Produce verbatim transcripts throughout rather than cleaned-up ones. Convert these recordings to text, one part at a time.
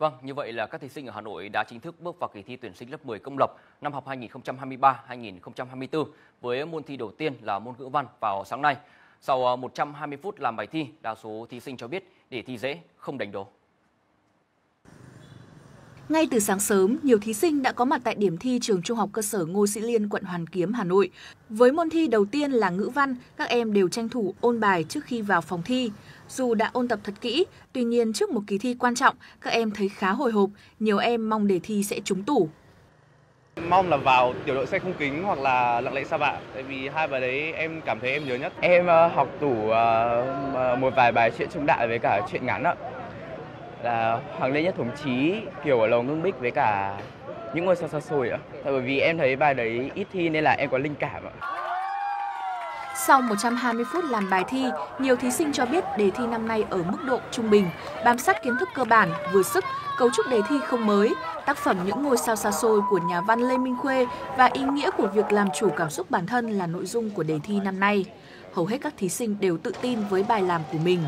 Vâng, như vậy là các thí sinh ở Hà Nội đã chính thức bước vào kỳ thi tuyển sinh lớp mười công lập năm học hai nghìn không trăm hai mươi ba hai nghìn không trăm hai mươi tư với môn thi đầu tiên là môn ngữ văn vào sáng nay. Sau một trăm hai mươi phút làm bài thi, đa số thí sinh cho biết để thi dễ, không đánh đố. Ngay từ sáng sớm, nhiều thí sinh đã có mặt tại điểm thi trường Trung học cơ sở Ngô Sĩ Liên, quận Hoàn Kiếm, Hà Nội. Với môn thi đầu tiên là ngữ văn, các em đều tranh thủ ôn bài trước khi vào phòng thi. Dù đã ôn tập thật kỹ, tuy nhiên trước một kỳ thi quan trọng, các em thấy khá hồi hộp, nhiều em mong đề thi sẽ trúng tủ. Mong là vào tiểu đội xe không kính hoặc là lặng lẽ sa bạ, tại vì hai bài đấy em cảm thấy em nhớ nhất. Em uh, học tủ uh, một vài bài truyện trung đại với cả truyện ngắn ạ. Là Hoàng Lê Nhất Thống Chí, Kiều ở Lầu Ngưng Bích với cả Những Ngôi Sao Xa Xôi ạ. Bởi vì em thấy bài đấy ít thi nên là em có linh cảm ạ. Sau một trăm hai mươi phút làm bài thi, nhiều thí sinh cho biết đề thi năm nay ở mức độ trung bình, bám sát kiến thức cơ bản, vừa sức, cấu trúc đề thi không mới, tác phẩm Những Ngôi Sao Xa Xôi của nhà văn Lê Minh Khuê và ý nghĩa của việc làm chủ cảm xúc bản thân là nội dung của đề thi năm nay. Hầu hết các thí sinh đều tự tin với bài làm của mình.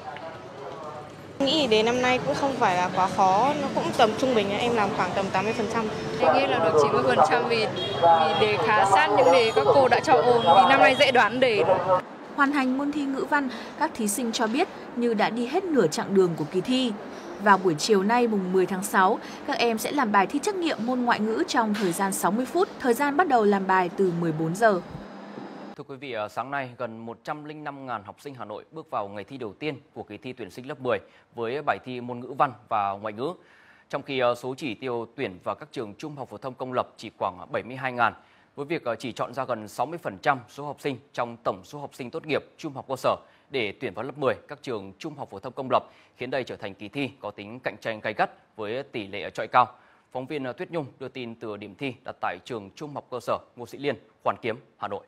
Nghĩ đề năm nay cũng không phải là quá khó, nó cũng tầm trung bình, em làm khoảng tầm tám mươi phần trăm. Em nghĩ là được chín mươi phần trăm vì, vì đề khá sát những đề các cô đã cho ôn, vì năm nay dễ đoán đề. Hoàn thành môn thi ngữ văn, các thí sinh cho biết như đã đi hết nửa chặng đường của kỳ thi. Vào buổi chiều nay mùng mười tháng sáu, các em sẽ làm bài thi trắc nghiệm môn ngoại ngữ trong thời gian sáu mươi phút, thời gian bắt đầu làm bài từ mười bốn giờ. Thưa quý vị, sáng nay gần một trăm lẻ năm nghìn học sinh Hà Nội bước vào ngày thi đầu tiên của kỳ thi tuyển sinh lớp mười với bài thi môn ngữ văn và ngoại ngữ. Trong khi số chỉ tiêu tuyển vào các trường trung học phổ thông công lập chỉ khoảng bảy mươi hai nghìn, với việc chỉ chọn ra gần sáu mươi phần trăm số học sinh trong tổng số học sinh tốt nghiệp trung học cơ sở để tuyển vào lớp mười các trường trung học phổ thông công lập, khiến đây trở thành kỳ thi có tính cạnh tranh gay gắt với tỷ lệ chọi cao. Phóng viên Tuyết Nhung đưa tin từ điểm thi đặt tại trường Trung học cơ sở Ngô Sĩ Liên, Hoàn Kiếm, Hà Nội.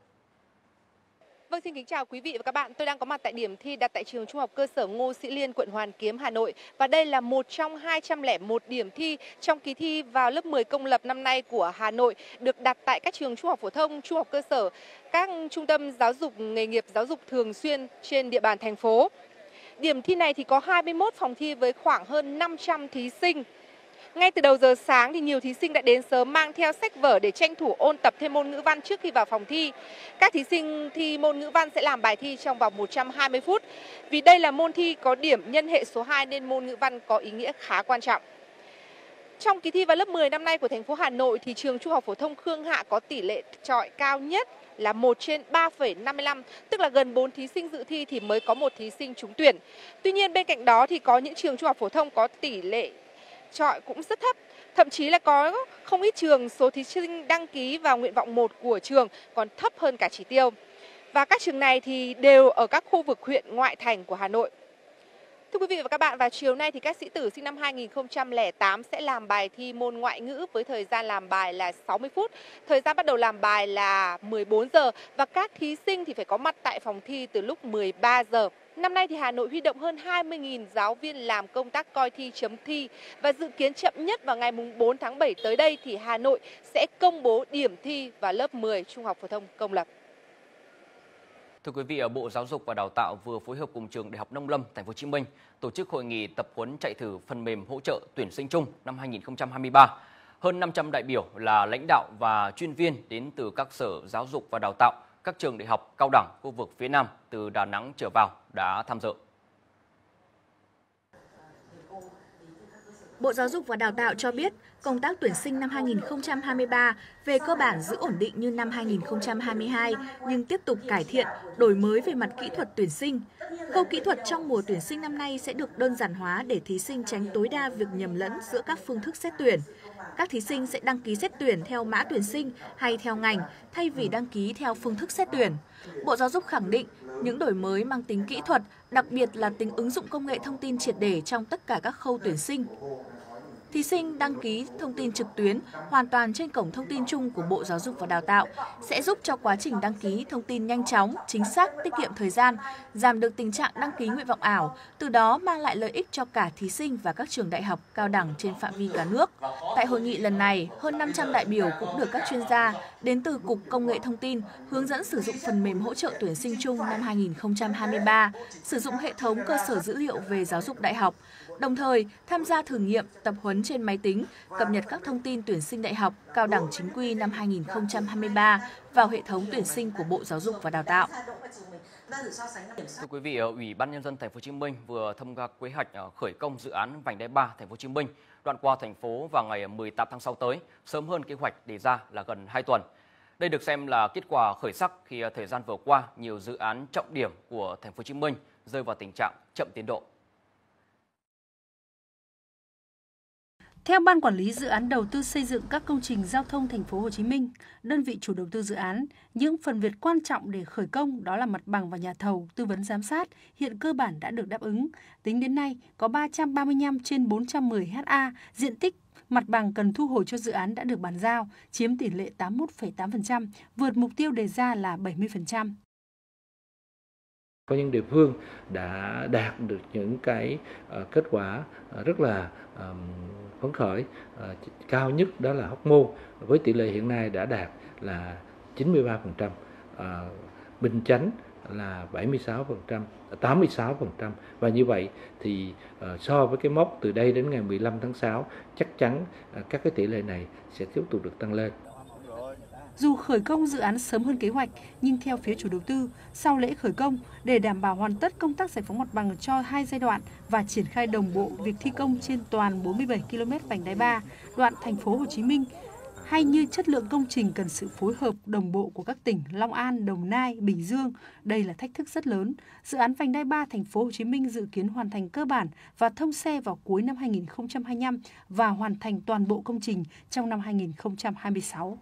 Vâng, xin kính chào quý vị và các bạn. Tôi đang có mặt tại điểm thi đặt tại trường Trung học cơ sở Ngô Sĩ Liên, quận Hoàn Kiếm, Hà Nội. Và đây là một trong hai trăm lẻ một điểm thi trong kỳ thi vào lớp mười công lập năm nay của Hà Nội, được đặt tại các trường trung học phổ thông, trung học cơ sở, các trung tâm giáo dục nghề nghiệp, giáo dục thường xuyên trên địa bàn thành phố. Điểm thi này thì có hai mươi mốt phòng thi với khoảng hơn năm trăm thí sinh. Ngay từ đầu giờ sáng thì nhiều thí sinh đã đến sớm mang theo sách vở để tranh thủ ôn tập thêm môn ngữ văn trước khi vào phòng thi. Các thí sinh thi môn ngữ văn sẽ làm bài thi trong vòng một trăm hai mươi phút. Vì đây là môn thi có điểm nhân hệ số hai nên môn ngữ văn có ý nghĩa khá quan trọng. Trong kỳ thi vào lớp mười năm nay của thành phố Hà Nội thì trường Trung học phổ thông Khương Hạ có tỷ lệ chọi cao nhất là một trên ba phẩy năm mươi lăm, tức là gần bốn thí sinh dự thi thì mới có một thí sinh trúng tuyển. Tuy nhiên bên cạnh đó thì có những trường trung học phổ thông có tỷ lệ chọi cũng rất thấp, thậm chí là có không ít trường số thí sinh đăng ký vào nguyện vọng một của trường còn thấp hơn cả chỉ tiêu. Và các trường này thì đều ở các khu vực huyện ngoại thành của Hà Nội. Thưa quý vị và các bạn, vào chiều nay thì các sĩ tử sinh năm hai nghìn không trăm lẻ tám sẽ làm bài thi môn ngoại ngữ với thời gian làm bài là sáu mươi phút. Thời gian bắt đầu làm bài là mười bốn giờ và các thí sinh thì phải có mặt tại phòng thi từ lúc mười ba giờ. Năm nay thì Hà Nội huy động hơn hai mươi nghìn giáo viên làm công tác coi thi chấm thi và dự kiến chậm nhất vào ngày bốn tháng bảy tới đây thì Hà Nội sẽ công bố điểm thi vào lớp mười trung học phổ thông công lập. Thưa quý vị, Bộ Giáo dục và Đào tạo vừa phối hợp cùng trường Đại học Nông Lâm Thành phố Hồ Chí Minh tổ chức hội nghị tập huấn chạy thử phần mềm hỗ trợ tuyển sinh chung năm hai nghìn không trăm hai mươi ba. Hơn năm trăm đại biểu là lãnh đạo và chuyên viên đến từ các sở giáo dục và đào tạo, các trường đại học cao đẳng khu vực phía Nam từ Đà Nẵng trở vào đã tham dự. Bộ Giáo dục và Đào tạo cho biết, công tác tuyển sinh năm hai nghìn không trăm hai mươi ba về cơ bản giữ ổn định như năm hai nghìn không trăm hai mươi hai, nhưng tiếp tục cải thiện, đổi mới về mặt kỹ thuật tuyển sinh. Khâu kỹ thuật trong mùa tuyển sinh năm nay sẽ được đơn giản hóa để thí sinh tránh tối đa việc nhầm lẫn giữa các phương thức xét tuyển. Các thí sinh sẽ đăng ký xét tuyển theo mã tuyển sinh hay theo ngành, thay vì đăng ký theo phương thức xét tuyển. Bộ Giáo dục khẳng định, những đổi mới mang tính kỹ thuật, đặc biệt là tính ứng dụng công nghệ thông tin triệt để trong tất cả các khâu tuyển sinh. Thí sinh đăng ký thông tin trực tuyến hoàn toàn trên cổng thông tin chung của Bộ Giáo dục và Đào tạo sẽ giúp cho quá trình đăng ký thông tin nhanh chóng, chính xác, tiết kiệm thời gian, giảm được tình trạng đăng ký nguyện vọng ảo, từ đó mang lại lợi ích cho cả thí sinh và các trường đại học, cao đẳng trên phạm vi cả nước. Tại hội nghị lần này, hơn năm trăm đại biểu cũng được các chuyên gia đến từ Cục Công nghệ Thông tin hướng dẫn sử dụng phần mềm hỗ trợ tuyển sinh chung năm hai nghìn không trăm hai mươi ba, sử dụng hệ thống cơ sở dữ liệu về giáo dục đại học, đồng thời tham gia thử nghiệm, tập huấn trên máy tính, cập nhật các thông tin tuyển sinh đại học, cao đẳng chính quy năm hai nghìn không trăm hai mươi ba vào hệ thống tuyển sinh của Bộ Giáo dục và Đào tạo. Thưa quý vị, Ủy ban Nhân dân Thành phố Hồ Chí Minh vừa thông qua kế hoạch khởi công dự án vành đai ba Thành phố Hồ Chí Minh đoạn qua thành phố vào ngày mười tám tháng sáu tới, sớm hơn kế hoạch đề ra là gần hai tuần. Đây được xem là kết quả khởi sắc khi thời gian vừa qua nhiều dự án trọng điểm của Thành phố Hồ Chí Minh rơi vào tình trạng chậm tiến độ. Theo Ban Quản lý Dự án Đầu tư xây dựng các công trình giao thông Thành phố Hồ Chí Minh, đơn vị chủ đầu tư dự án, những phần việc quan trọng để khởi công đó là mặt bằng và nhà thầu, tư vấn giám sát hiện cơ bản đã được đáp ứng. Tính đến nay, có ba trăm ba mươi lăm trên bốn trăm mười ha diện tích mặt bằng cần thu hồi cho dự án đã được bàn giao, chiếm tỷ lệ tám mươi mốt phẩy tám phần trăm, vượt mục tiêu đề ra là bảy mươi phần trăm. Có những địa phương đã đạt được những cái uh, kết quả uh, rất là um, phấn khởi, uh, cao nhất đó là Hóc Môn với tỷ lệ hiện nay đã đạt là chín mươi ba phần trăm, uh, Bình Chánh là bảy mươi sáu phần trăm, tám mươi sáu phần trăm, và như vậy thì uh, so với cái mốc từ đây đến ngày mười lăm tháng sáu chắc chắn uh, các cái tỷ lệ này sẽ tiếp tục được tăng lên. Dù khởi công dự án sớm hơn kế hoạch, nhưng theo phía chủ đầu tư, sau lễ khởi công, để đảm bảo hoàn tất công tác giải phóng mặt bằng cho hai giai đoạn và triển khai đồng bộ việc thi công trên toàn bốn mươi bảy ki lô mét vành đai ba, đoạn Thành phố Hồ Chí Minh, hay như chất lượng công trình cần sự phối hợp đồng bộ của các tỉnh Long An, Đồng Nai, Bình Dương, đây là thách thức rất lớn. Dự án vành đai ba Thành phố Hồ Chí Minh dự kiến hoàn thành cơ bản và thông xe vào cuối năm hai nghìn không trăm hai mươi lăm và hoàn thành toàn bộ công trình trong năm hai nghìn không trăm hai mươi sáu.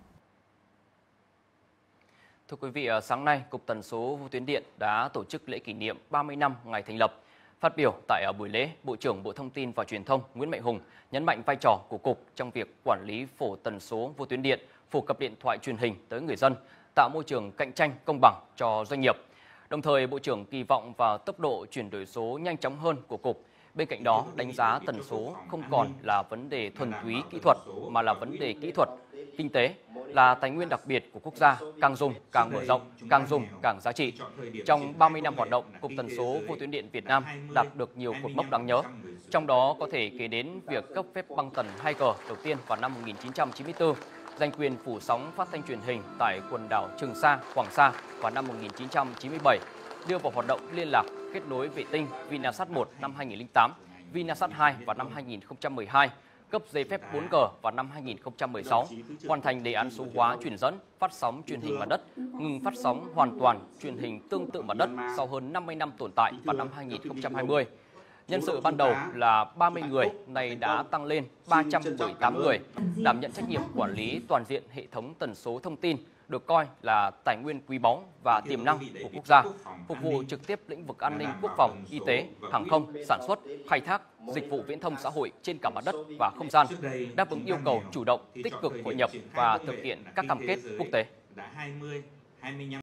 Thưa quý vị, sáng nay, Cục Tần số Vô tuyến điện đã tổ chức lễ kỷ niệm ba mươi năm ngày thành lập. Phát biểu tại buổi lễ, Bộ trưởng Bộ Thông tin và Truyền thông Nguyễn Mạnh Hùng nhấn mạnh vai trò của Cục trong việc quản lý phổ tần số vô tuyến điện, phổ cập điện thoại truyền hình tới người dân, tạo môi trường cạnh tranh công bằng cho doanh nghiệp. Đồng thời, Bộ trưởng kỳ vọng vào tốc độ chuyển đổi số nhanh chóng hơn của Cục. Bên cạnh đó, đánh giá tần số không còn là vấn đề thuần túy kỹ thuật mà là vấn đề kỹ thuật, kinh tế, là tài nguyên đặc biệt của quốc gia, càng dùng càng mở rộng, càng dùng càng giá trị. Trong ba mươi năm hoạt động, Cục Tần số Vô tuyến điện Việt Nam đạt được nhiều cột mốc đáng nhớ. Trong đó có thể kể đến việc cấp phép băng tần hai G đầu tiên vào năm một nghìn chín trăm chín mươi tư, giành quyền phủ sóng phát thanh truyền hình tại quần đảo Trường Sa, Hoàng Sa vào năm một nghìn chín trăm chín mươi bảy, đưa vào hoạt động liên lạc kết nối vệ tinh Vinasat một năm hai nghìn không trăm lẻ tám, Vinasat hai vào năm hai nghìn không trăm mười hai, cấp giấy phép bốn G vào năm hai nghìn không trăm mười sáu, hoàn thành đề án số hóa truyền dẫn, phát sóng truyền hình mặt đất, ngừng phát sóng hoàn toàn truyền hình tương tự mặt đất sau hơn năm mươi năm tồn tại vào năm hai nghìn không trăm hai mươi. Nhân sự ban đầu là ba mươi người, nay đã tăng lên ba trăm mười tám người, đảm nhận trách nhiệm quản lý toàn diện hệ thống tần số thông tin, được coi là tài nguyên quý báu và tiềm năng của quốc gia, phục vụ trực tiếp lĩnh vực an ninh quốc phòng, y tế, hàng không, sản xuất, khai thác, dịch vụ viễn thông xã hội trên cả mặt đất và không gian, đáp ứng yêu cầu chủ động, tích cực hội nhập và thực hiện các cam kết quốc tế.